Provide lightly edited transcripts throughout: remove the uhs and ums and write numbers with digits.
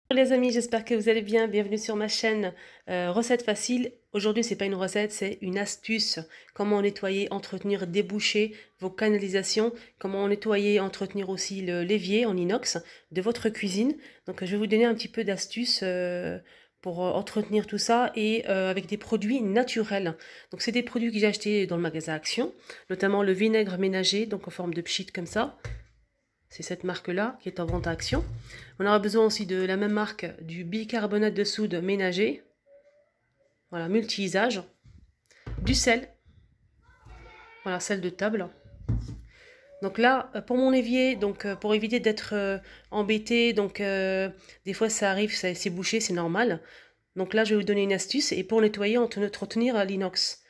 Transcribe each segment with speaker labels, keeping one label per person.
Speaker 1: Bonjour les amis, j'espère que vous allez bien. Bienvenue sur ma chaîne Recettes faciles. Aujourd'hui, c'est pas une recette, c'est une astuce. Comment nettoyer, entretenir, déboucher vos canalisations. Comment nettoyer, entretenir aussi l'évier en inox de votre cuisine. Donc, je vais vous donner un petit peu d'astuces pour entretenir tout ça et avec des produits naturels. Donc, c'est des produits que j'ai achetés dans le magasin Action, notamment le vinaigre ménager, donc en forme de pchit comme ça. C'est cette marque-là qui est en vente à Action. On aura besoin aussi de la même marque, du bicarbonate de soude ménager. Voilà, multi-usage. Du sel. Voilà, sel de table. Donc là, pour mon évier, donc pour éviter d'être embêté, donc des fois ça arrive, c'est bouché, c'est normal. Donc là, je vais vous donner une astuce et pour nettoyer, entretenir l'inox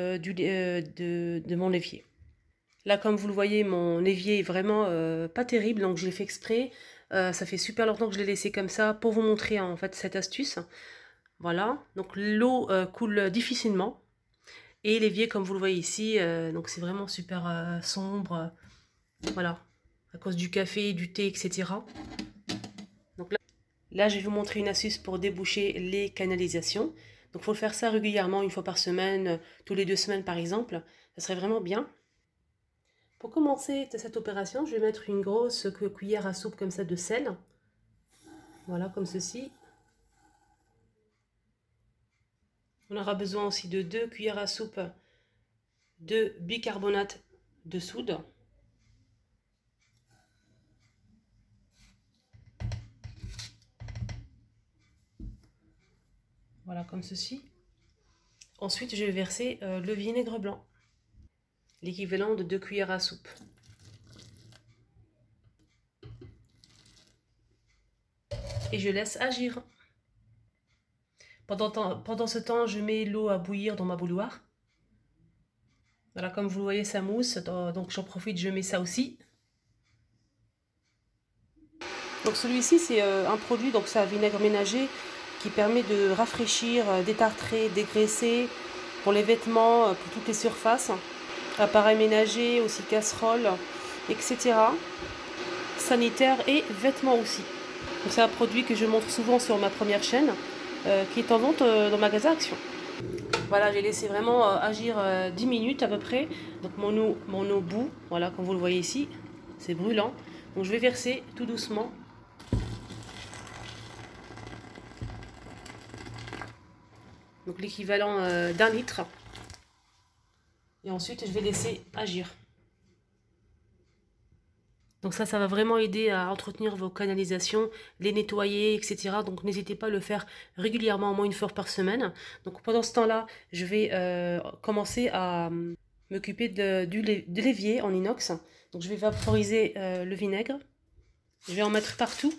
Speaker 1: de mon évier. Là, comme vous le voyez, mon évier est vraiment pas terrible, donc je l'ai fait exprès. Ça fait super longtemps que je l'ai laissé comme ça pour vous montrer en fait cette astuce. Voilà, donc l'eau coule difficilement. Et l'évier, comme vous le voyez ici, donc c'est vraiment super sombre. Voilà, à cause du café, du thé, etc. Donc là, je vais vous montrer une astuce pour déboucher les canalisations. Donc il faut faire ça régulièrement, une fois par semaine, tous les 2 semaines par exemple. Ça serait vraiment bien. Pour commencer cette opération, je vais mettre une grosse cuillère à soupe comme ça de sel. Voilà, comme ceci. On aura besoin aussi de 2 cuillères à soupe de bicarbonate de soude. Voilà, comme ceci. Ensuite, je vais verser le vinaigre blanc, l'équivalent de 2 cuillères à soupe. Et je laisse agir. Pendant ce temps, je mets l'eau à bouillir dans ma bouilloire. Voilà, comme vous le voyez, ça mousse, donc j'en profite, je mets ça aussi. Donc celui-ci, c'est un produit, donc c'est un vinaigre ménager qui permet de rafraîchir, détartrer, dégraisser pour les vêtements, pour toutes les surfaces, appareils ménagers, aussi casseroles, etc. Sanitaire et vêtements aussi. C'est un produit que je montre souvent sur ma première chaîne, qui est en vente dans le magasin Action. Voilà, j'ai laissé vraiment agir 10 minutes à peu près. Donc mon eau bout, voilà, comme vous le voyez ici, c'est brûlant. Donc je vais verser tout doucement. Donc l'équivalent d'1 litre. Et ensuite, je vais laisser agir. Donc ça va vraiment aider à entretenir vos canalisations, les nettoyer, etc. Donc n'hésitez pas à le faire régulièrement, au moins une fois par semaine. Donc pendant ce temps-là, je vais commencer à m'occuper de l'évier en inox. Donc je vais vaporiser le vinaigre. Je vais en mettre partout.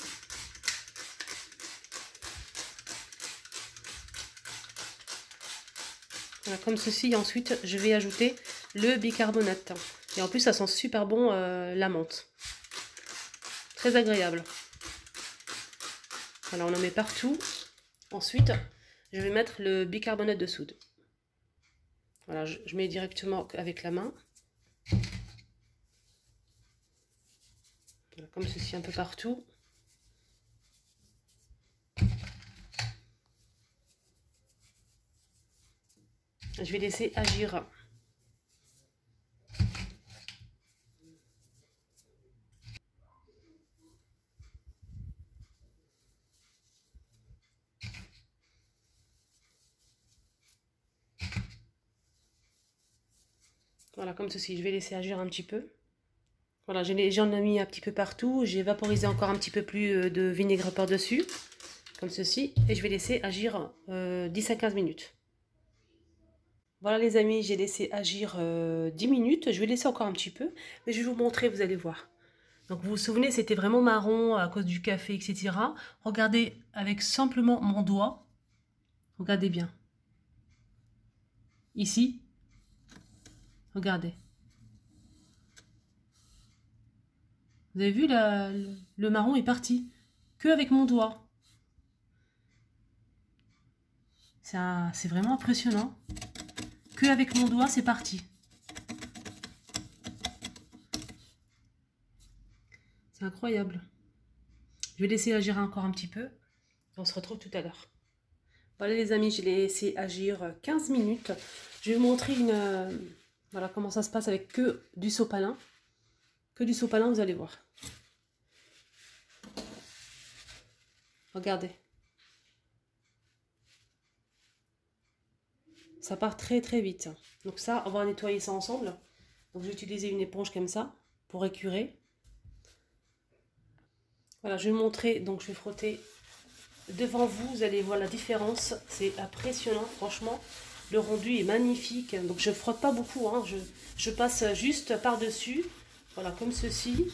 Speaker 1: Voilà, comme ceci. Ensuite, je vais ajouter le bicarbonate. Et en plus, ça sent super bon la menthe. Très agréable. Voilà, on en met partout. Ensuite, je vais mettre le bicarbonate de soude. Voilà, je mets directement avec la main. Voilà, comme ceci un peu partout. Je vais laisser agir. Voilà, comme ceci. Je vais laisser agir un petit peu. Voilà, j'en ai mis un petit peu partout. J'ai vaporisé encore un petit peu plus de vinaigre par-dessus. Comme ceci. Et je vais laisser agir 10 à 15 minutes. Voilà les amis, j'ai laissé agir 10 minutes. Je vais laisser encore un petit peu. Mais je vais vous montrer, vous allez voir. Donc vous vous souvenez, c'était vraiment marron à cause du café, etc. Regardez avec simplement mon doigt. Regardez bien. Ici, regardez. Vous avez vu, le marron est parti. Que avec mon doigt. C'est vraiment impressionnant. Que avec mon doigt, c'est parti. C'est incroyable. Je vais laisser agir encore un petit peu. On se retrouve tout à l'heure. Voilà les amis, je l'ai laissé agir 15 minutes. Je vais vous montrer voilà comment ça se passe avec que du sopalin. Que du sopalin, vous allez voir. Regardez. Ça part très très vite. Donc ça, on va nettoyer ça ensemble. Donc j'ai utilisé une éponge comme ça pour écurer. Voilà, je vais vous montrer, donc je vais frotter devant vous, vous allez voir la différence. C'est impressionnant, franchement. Le rendu est magnifique. Donc je frotte pas beaucoup, hein. Je passe juste par-dessus. Voilà, comme ceci.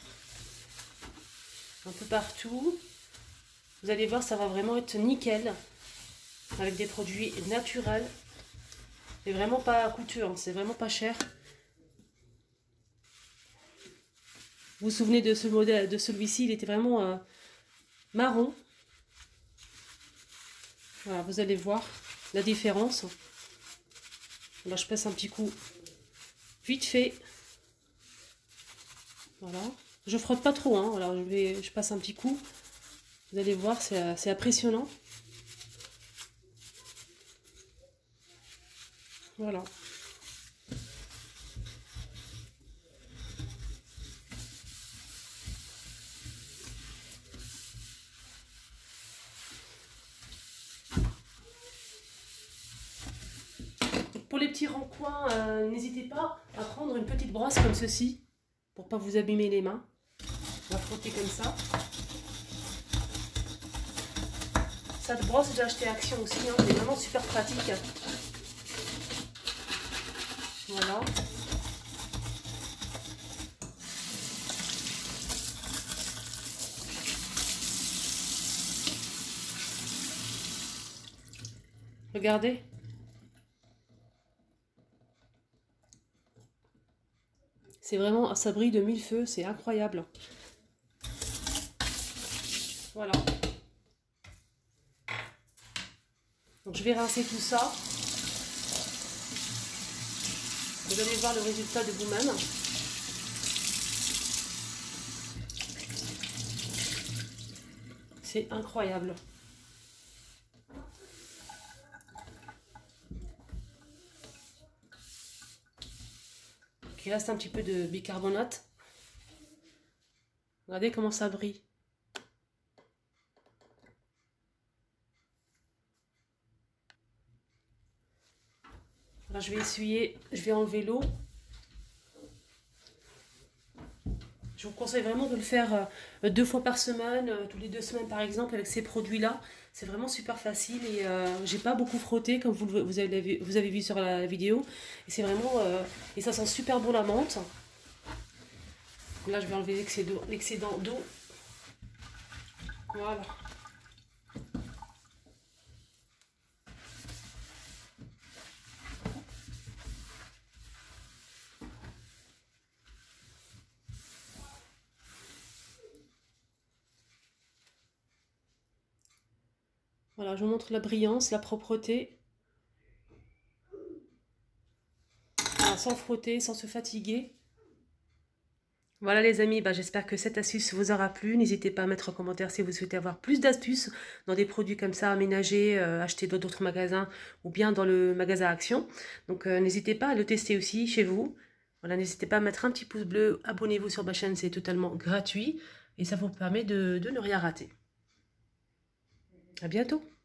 Speaker 1: Un peu partout. Vous allez voir, ça va vraiment être nickel. Avec des produits naturels. Et vraiment pas coûteux, hein. C'est vraiment pas cher. Vous vous souvenez de ce modèle, de celui-ci, il était vraiment marron. Voilà, vous allez voir la différence. Là, je passe un petit coup vite fait. Voilà. Je frotte pas trop, hein. Alors, je passe un petit coup. Vous allez voir, c'est impressionnant. Voilà. Pour les petits rencoins, n'hésitez pas à prendre une petite brosse comme ceci, pour pas vous abîmer les mains. On va frotter comme ça. Cette brosse, j'ai acheté Action aussi, hein. Elle est vraiment super pratique. Voilà. Regardez. C'est vraiment, ça brille de mille feux, c'est incroyable. Voilà. Donc je vais rincer tout ça. Vous allez voir le résultat de vous-même. C'est incroyable. Il reste un petit peu de bicarbonate. Regardez comment ça brille. Alors je vais essuyer, je vais enlever l'eau. Je vous conseille vraiment de le faire 2 fois par semaine, tous les 2 semaines par exemple, avec ces produits-là. C'est vraiment super facile et j'ai pas beaucoup frotté comme vous avez vu sur la vidéo. Et c'est vraiment, et ça sent super bon la menthe. Là je vais enlever l'excédent d'eau. Voilà. Voilà, je vous montre la brillance, la propreté. Voilà, sans frotter, sans se fatiguer. Voilà les amis, j'espère que cette astuce vous aura plu. N'hésitez pas à mettre en commentaire si vous souhaitez avoir plus d'astuces dans des produits comme ça aménagés, achetés dans d'autres magasins ou bien dans le magasin Action. Donc n'hésitez pas à le tester aussi chez vous. Voilà, n'hésitez pas à mettre un petit pouce bleu, abonnez-vous sur ma chaîne, c'est totalement gratuit et ça vous permet de ne rien rater. À bientôt.